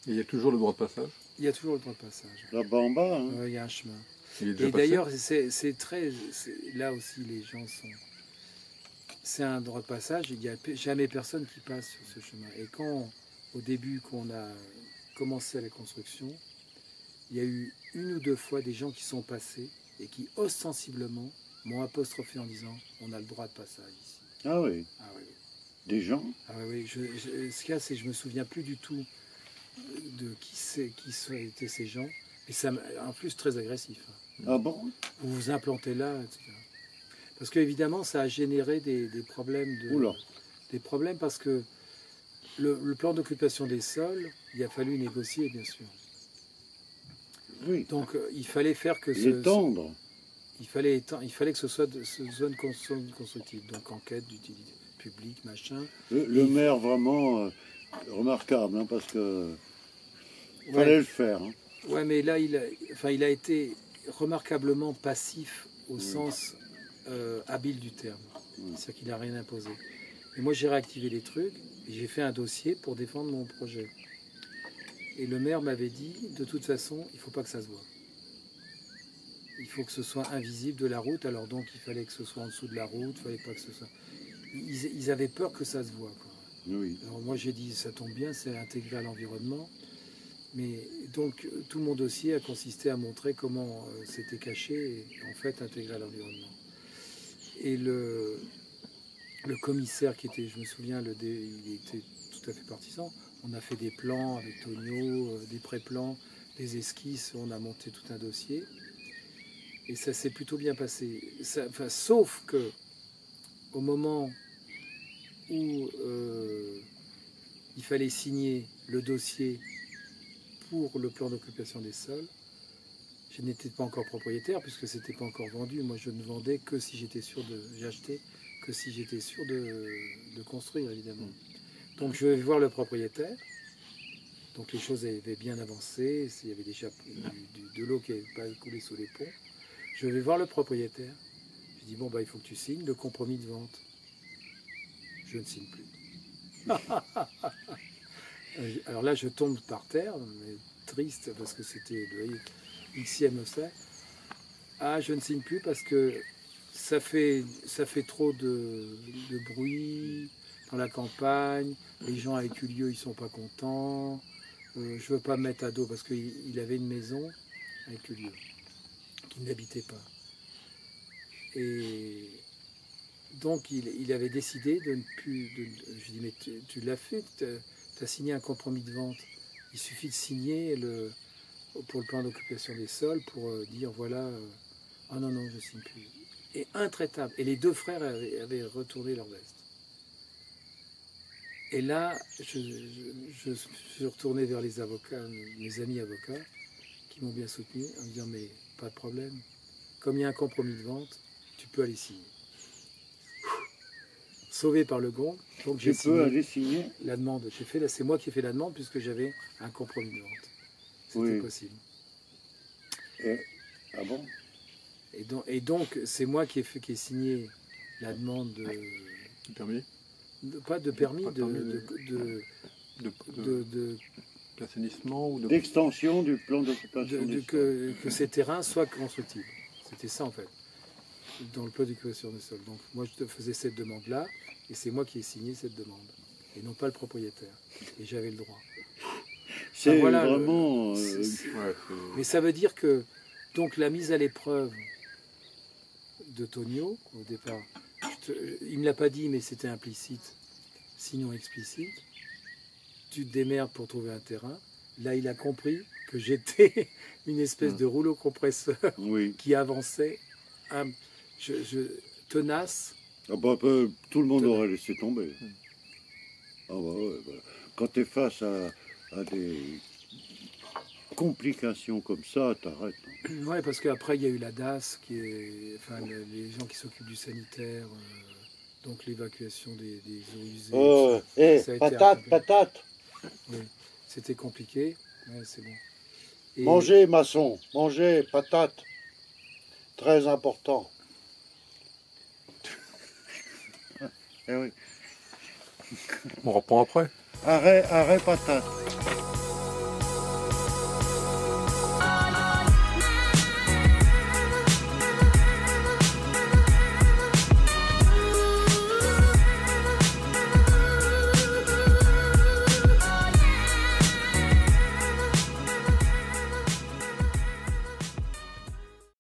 Et il y a toujours le droit de passage? Il y a toujours le droit de passage. Là-bas en bas, hein. Il y a un chemin. Il est déjà Et passé? d'ailleurs, là aussi, les gens sont... C'est un droit de passage, il n'y a jamais personne qui passe sur ce chemin. Et quand, au début, qu'on a commencé la construction, il y a eu une ou deux fois des gens qui sont passés et qui, ostensiblement, m'ont apostrophé en disant « on a le droit de passage ici ». Ah oui. Ah oui. Des gens? Ah oui, ce qu'il y a, c'est que je ne me souviens plus du tout de qui étaient ces gens. Et ça, en plus, très agressif. Ah bon? Vous vous implantez là, etc. Parce qu'évidemment, ça a généré des problèmes. Des problèmes parce que le plan d'occupation des sols, il a fallu négocier, bien sûr. Oui. Donc, il fallait faire que... L'étendre. Il fallait que ce soit de zone constructive. Donc, enquête d'utilité publique, machin. Le maire, vraiment remarquable, hein, parce que... fallait le faire. Hein. Ouais, mais là, il a été remarquablement passif au sens habile du terme. C'est-à-dire qu'il n'a rien imposé. Et moi, j'ai réactivé les trucs et j'ai fait un dossier pour défendre mon projet. Et le maire m'avait dit, de toute façon, il ne faut pas que ça se voit. Il faut que ce soit invisible de la route. Alors donc, il fallait que ce soit en dessous de la route. Il fallait pas que ce soit... Ils avaient peur que ça se voit, quoi. Oui. Alors moi, j'ai dit, ça tombe bien, c'est intégré à l'environnement. Mais donc, tout mon dossier a consisté à montrer comment c'était caché et en fait intégré à l'environnement. Et le commissaire qui était, je me souviens, il était tout à fait partisan. On a fait des plans avec Tonio, des pré-plans, des esquisses, on a monté tout un dossier. Et ça s'est plutôt bien passé. Sauf que au moment où il fallait signer le dossier pour le plan d'occupation des sols, je n'étais pas encore propriétaire puisque c'était pas encore vendu. Moi, je ne vendais que si j'étais sûr de... J'achetais que si j'étais sûr de construire, évidemment. Donc, je vais voir le propriétaire. Donc, les choses avaient bien avancé. Il y avait déjà de l'eau qui n'avait pas coulé sous les ponts. Je vais voir le propriétaire. Je dis, bon, bah, il faut que tu signes le compromis de vente. Je ne signe plus. Alors là, je tombe par terre, mais triste, parce que c'était le Xème essai. Ah, je ne signe plus parce que ça fait trop de bruit dans la campagne. Les gens avec Ulieu, ils sont pas contents. Je veux pas me mettre à dos parce qu'il avait une maison avec Ulieu, qu'il n'habitait pas. Et donc, il avait décidé de ne plus... je dis, mais tu l'as fait, tu as signé un compromis de vente. Il suffit de signer pour le plan d'occupation des sols pour dire, voilà, ah non, non, je ne signe plus. Et intraitable. Et les deux frères avaient retourné leur veste. Et là, je suis retourné vers les avocats, mes amis avocats, qui m'ont bien soutenu, en me disant, mais pas de problème. Comme il y a un compromis de vente, tu peux aller signer. Sauvé par le gond, donc j'ai signé la demande. C'est moi qui ai fait la demande puisque j'avais un compromis de vente. C'était possible. Ah bon? Et donc c'est moi qui ai signé la demande de permis. Pas de permis, d'assainissement ou d'extension du plan d'occupation des sols. Que ces terrains soient constructibles. C'était ça en fait, dans le plan d'occupation des sols. Donc moi je te faisais cette demande-là, et c'est moi qui ai signé cette demande, et non pas le propriétaire. Et j'avais le droit. C'est vraiment... Mais ça veut dire que donc la mise à l'épreuve de Tonio, au départ, il ne me l'a pas dit, mais c'était implicite, sinon explicite. Tu te démerdes pour trouver un terrain. Là, il a compris que j'étais une espèce de rouleau compresseur qui avançait, tenace. Ah bah, tout le monde aurait laissé tomber. Ah bah, ouais, bah. Quand tu es face à des complications comme ça, t'arrêtes. Oui, parce qu'après, il y a eu la DAS, les gens qui s'occupent du sanitaire, donc l'évacuation des eaux usées. Patate. Oui, c'était compliqué. Ouais, c'est bon. Et... Mangez, maçon, mangez, patate. Très important. On reprend après. Arrêt, patate.